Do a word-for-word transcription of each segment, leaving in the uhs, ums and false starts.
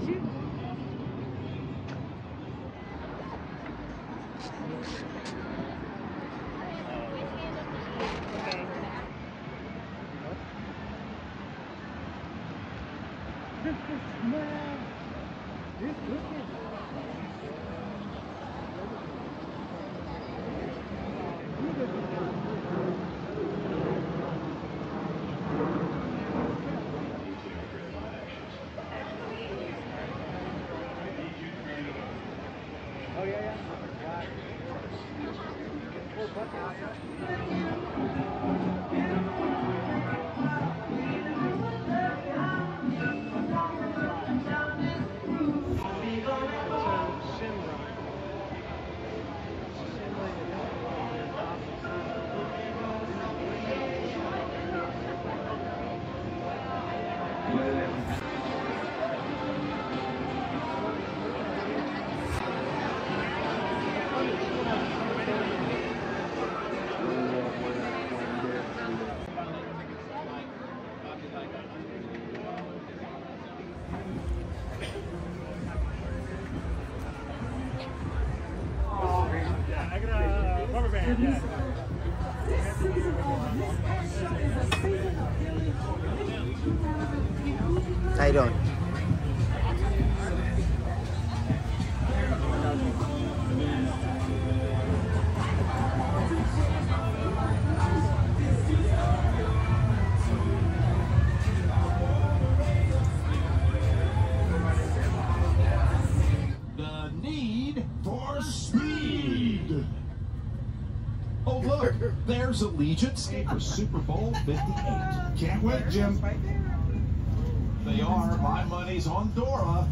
shoot. He's cooking. Oh yeah, yeah. Full bucket. How you doing? The need for speed. Oh, look, there's Allegiance for Super Bowl fifty-eight. Can't wait, Jim. They are. My money's on Dora.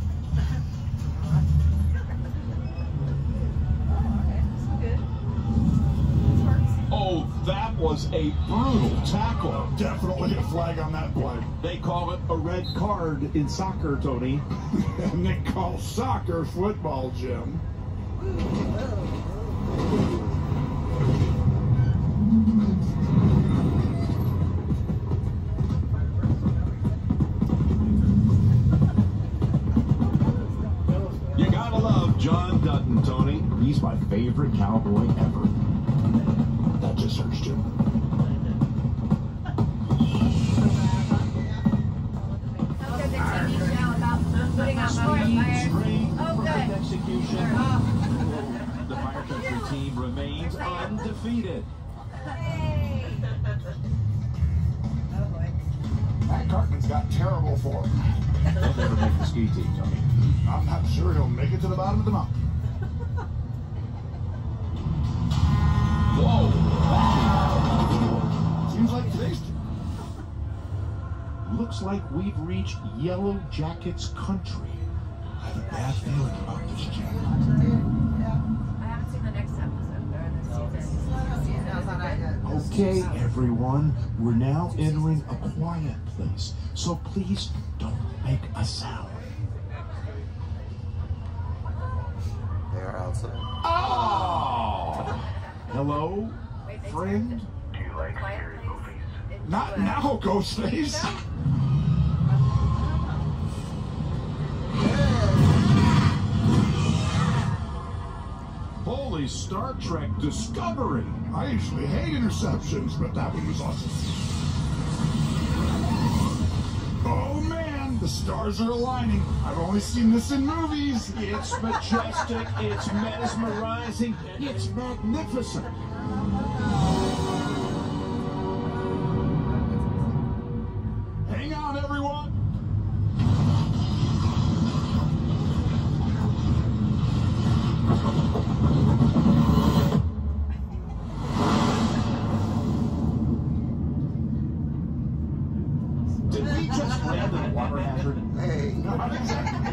Oh, that was a brutal tackle. Definitely a flag on that play. They call it a red card in soccer, Tony. And they call soccer football, Jim. You gotta love John Dutton, Tony. He's my favorite cowboy ever. That just hurts, Jim. Oh, good. Execution. The Fire Country team remains undefeated. Hey. Oh boy. Pat Cartman's got terrible form. He'll never make the ski team, Tony. I'm not sure he'll make it to the bottom of the mountain. Whoa! Seems like today's. Looks like we've reached Yellow Jackets country. I have a bad feeling about this, Jim. I haven't seen the next episode or the season. Okay, everyone, we're now entering a quiet place, so please don't make a sound. They are outside. Oh! Hello, Wait, they friend? Do you like scary movies? Not now, Ghostface. Holy Star Trek Discovery! I usually hate interceptions, but that one was awesome. Oh man, the stars are aligning. I've only seen this in movies. It's majestic, it's mesmerizing, it's magnificent. Hang on, everyone. Did we just land in a water hazard? Hey. Not exactly.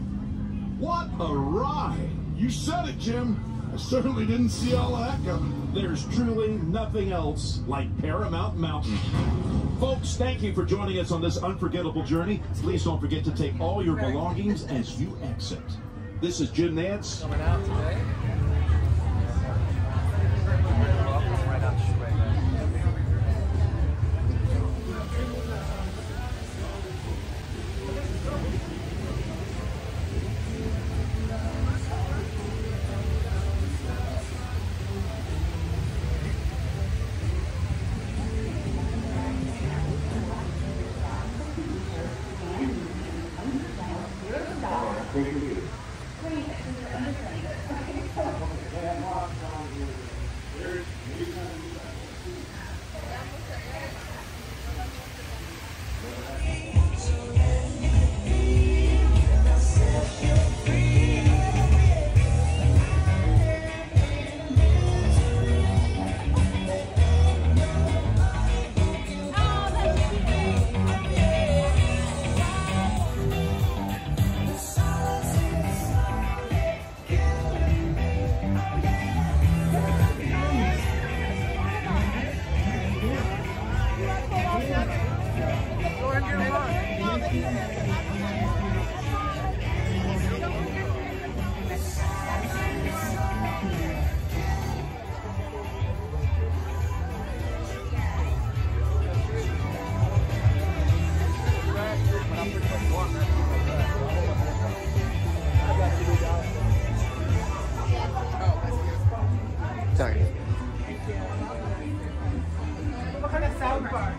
What a ride! You said it, Jim. I certainly didn't see all of that coming. There's truly nothing else like Paramount Mountain. Folks, thank you for joining us on this unforgettable journey. Please don't forget to take all your belongings as you exit. This is Jim Nance. Coming out today. Right out the street. Sorry. What kind of sound bar?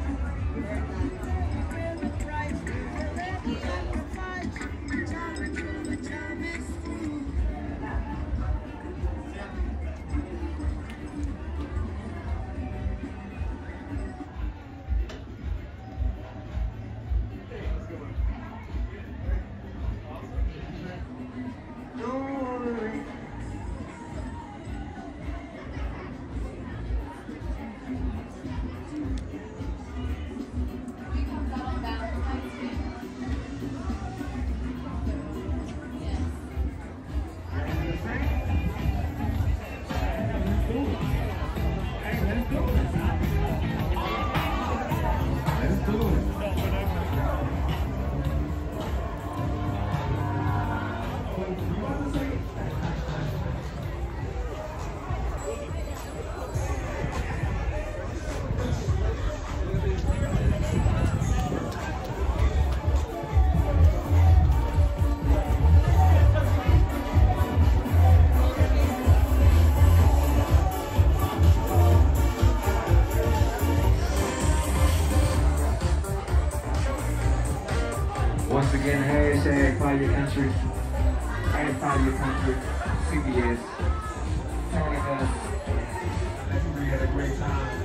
Once again, hashtag Fire Your Country, and Fire Your Country, C B S, joining us. We had a great time.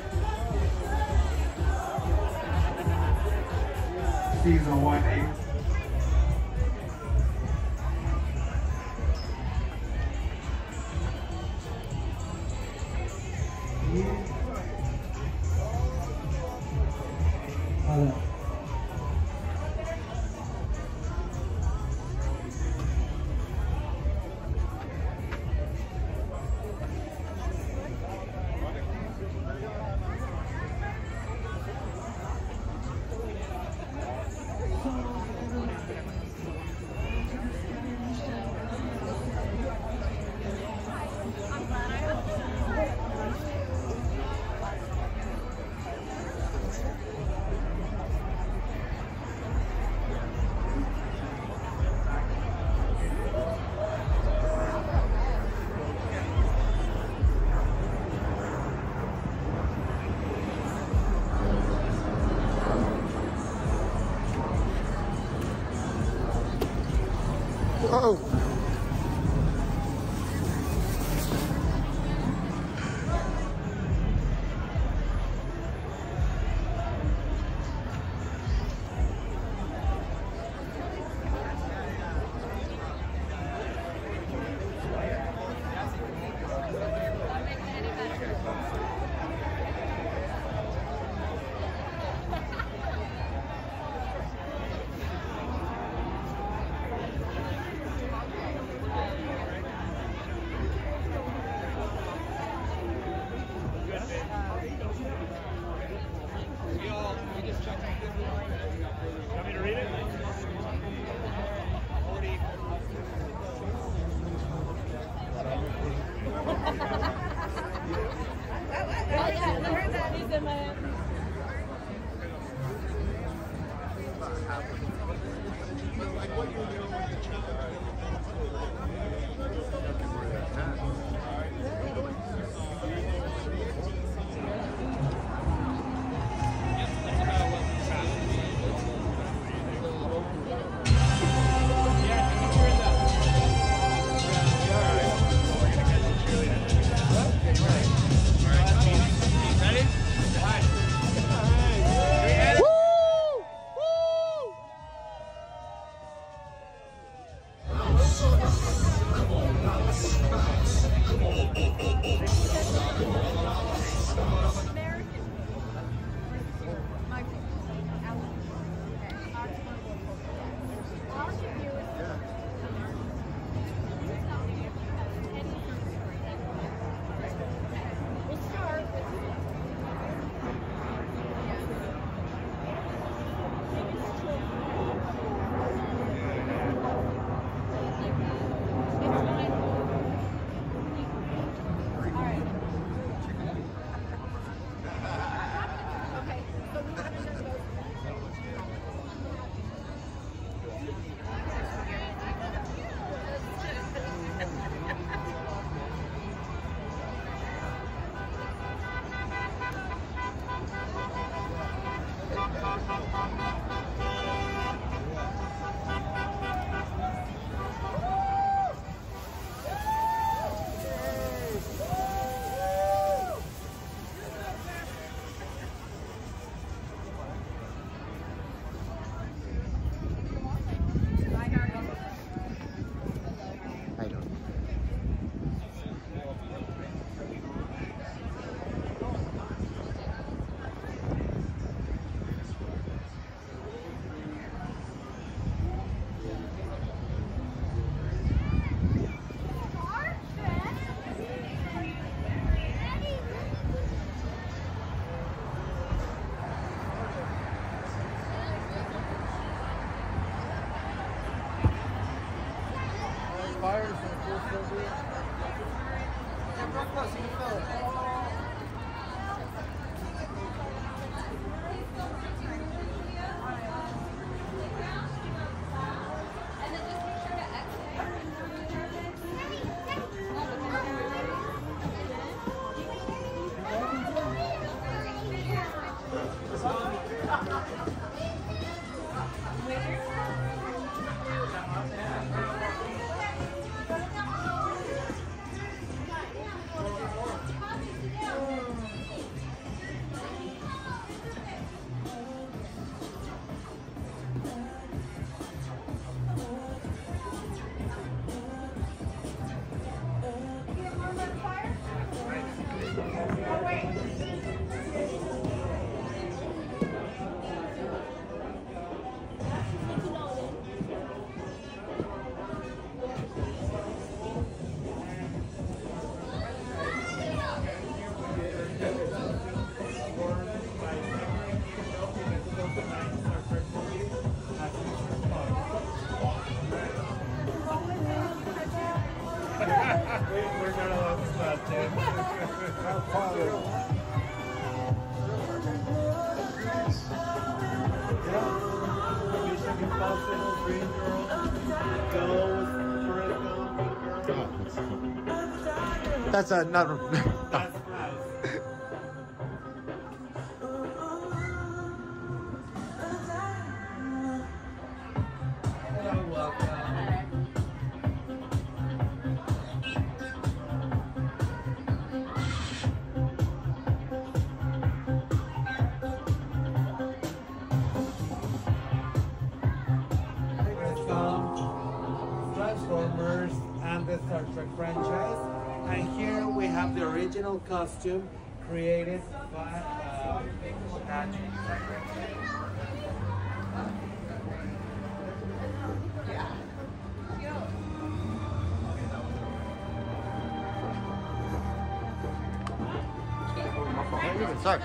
Season one, eight. Hello. Whoa! That's another. That's nice. Hello, welcome. From Transformers and the Star Trek franchise. And here we have the original costume created by uh, Patrick. Sorry.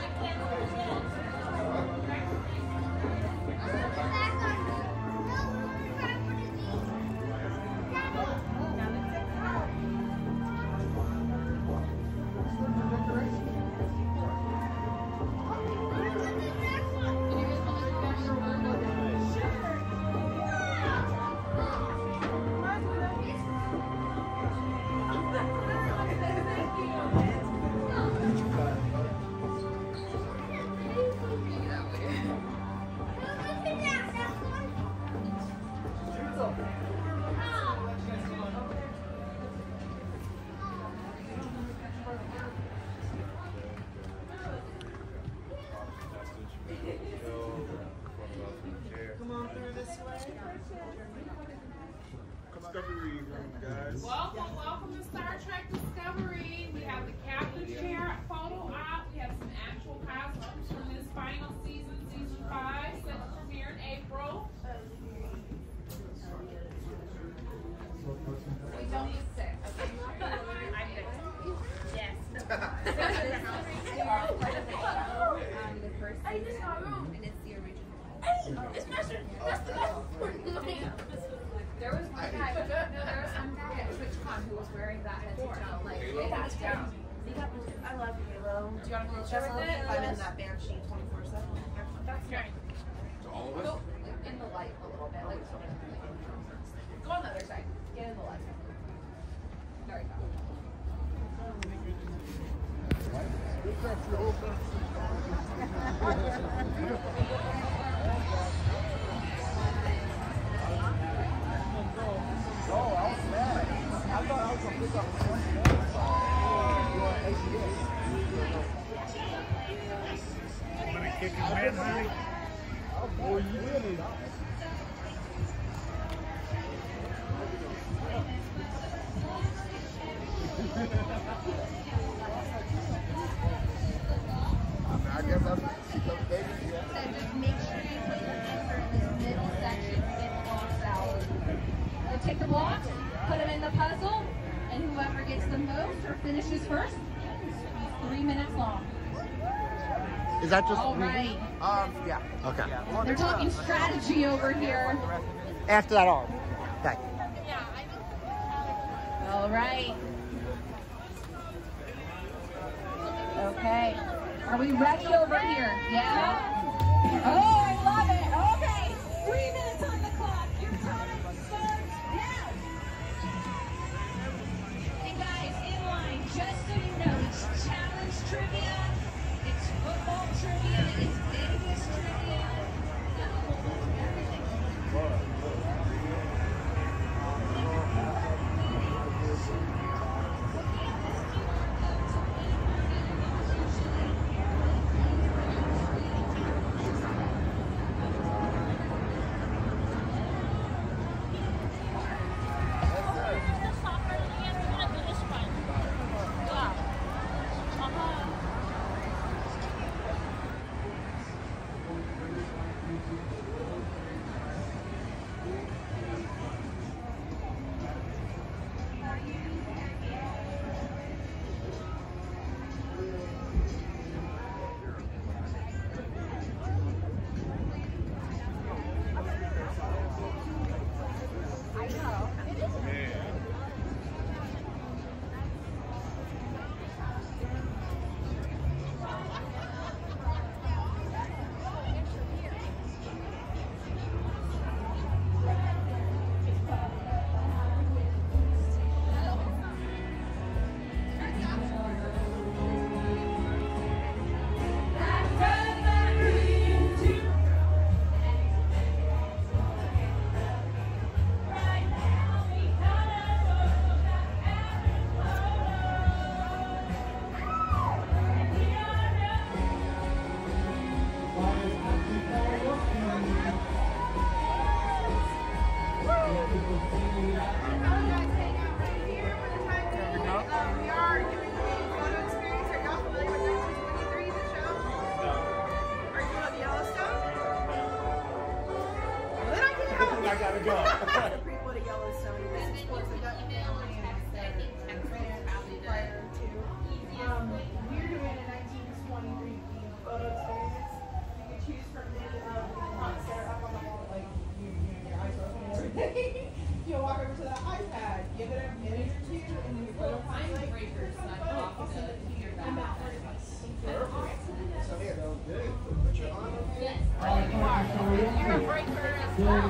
Come on through this way. Discovery room, guys. Welcome, welcome to Star Trek Discovery. We have the captain's chair photo op. We have some actual costumes from this final season, season five, set to premiere in April. We don't need six. I did. Yes. Um, the first I just saw a room. and it's the original. It's Master. That's the best. There was one guy, no, there was one guy at TwitchCon who was wearing that head to toe, like, they got it down. They got it. I love Halo. Do you want a picture with it? I'm in that Banshee twenty-four seven. That's great. All of us? Go in the light a little bit, like, go on the other side. Get in the light. There we go. Kick his man, honey. Boy, you really. I guess that's the baby. And just make sure you put your finger in this middle section to get the blocks out. So take the blocks, put them in the puzzle, and whoever gets the most or finishes first, three minutes long. Is that just All right. Um, yeah. Okay. Yeah. They're talking strategy over here. After that arm. Okay. All right. Okay. Are we ready over here? Yeah? Oh, I love it. Okay. Three minutes on the clock. Your time starts now. Hey guys, in line, just so you know, it's challenge trivia, it's football trivia, it's Vegas trivia. gotta go. The prequel to Yellowstone. This is, of course, a gut family and their ranch prior to. Um, we're doing a nineteen twenty-three themed photo experience. You can choose from any of the prompts that are up on the wall, like you, you know, your eyes are open and everything. You'll walk over to the iPad, give it a minute or two, and then you put a time breakers like off of the I'm out for it. So here, go good. Put your arm up here. Yes, you are. You're a breaker as well.